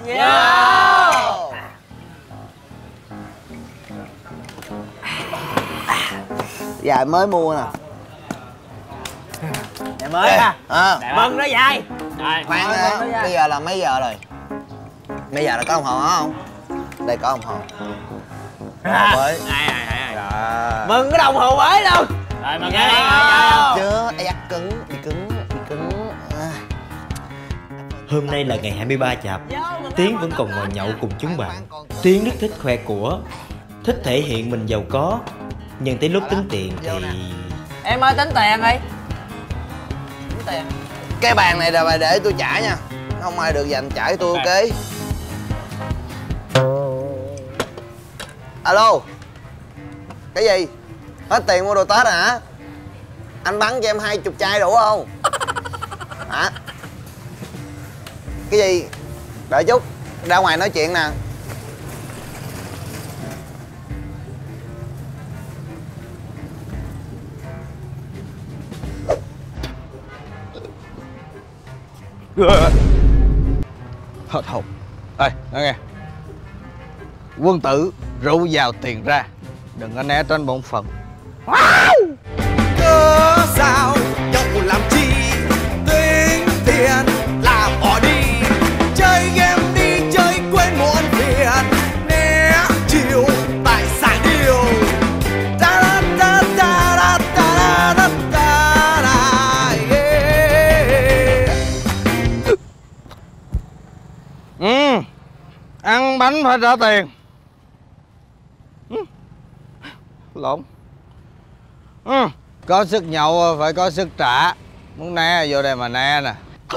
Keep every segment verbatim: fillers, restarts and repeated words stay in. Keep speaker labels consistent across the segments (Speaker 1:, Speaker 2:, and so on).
Speaker 1: Vô.
Speaker 2: Dạ mới mua nè.
Speaker 1: Dạ mới ha.
Speaker 2: À,
Speaker 1: mừng đó dài.
Speaker 2: khoan đã, bây giờ là mấy giờ rồi? Bây giờ là có đồng hồ không? Đây có đồng hồ.
Speaker 1: À,
Speaker 2: mới.
Speaker 1: Dạ. Mừng cái đồng hồ mới luôn. Rồi mừng nha.
Speaker 2: Chưa, ây cứng, bị cứng, bị cứng. À.
Speaker 3: Hôm nay là ngày hai mươi ba chạp. Tiến vẫn còn ngồi nhậu cùng chúng bạn. Tiến rất thích khoe của, thích thể hiện mình giàu có. Nhưng tới lúc tính tiền thì...
Speaker 1: Em ơi tính tiền đi. Tính tiền.
Speaker 2: Cái bàn này là bài để tôi trả nha. Không ai được dành trả cho tôi, ok? Alo. Cái gì? Hết tiền mua đồ Tết hả? Anh bắn cho em hai chục chai đủ không? Hả? Cái gì? Đợi chút, ra ngoài nói chuyện nè.
Speaker 4: Hết hồn. Ê, nói nghe. Quân tử rượu vào tiền ra, đừng có né tránh bổn phận.
Speaker 5: Cớ sao nhậu làm chi, tính tiền là bỏ đi. Chơi game đi chơi quên muộn phiền, né chiều tại xài điều. Ta da da da da da da da yeah.
Speaker 4: Ừ, ăn bánh phải trả tiền. Ừ. Lộn. Ừ. Có sức nhậu phải có sức trả. Muốn né vô đây mà né nè.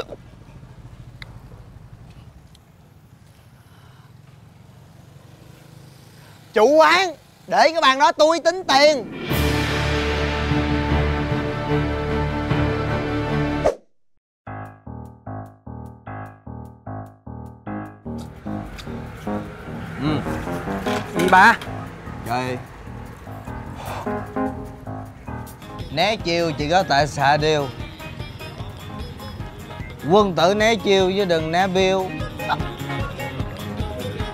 Speaker 2: Chủ quán, để cái bàn đó tôi tính tiền.
Speaker 4: Ừ.
Speaker 1: Gì ba?
Speaker 4: Rồi. Né chiêu chỉ có tại xạ điêu. Quân tử né chiêu chứ đừng né biêu.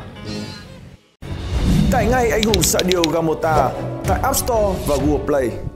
Speaker 6: Tải ngay Anh Hùng Xạ Điêu Gamota tại App Store và Google Play.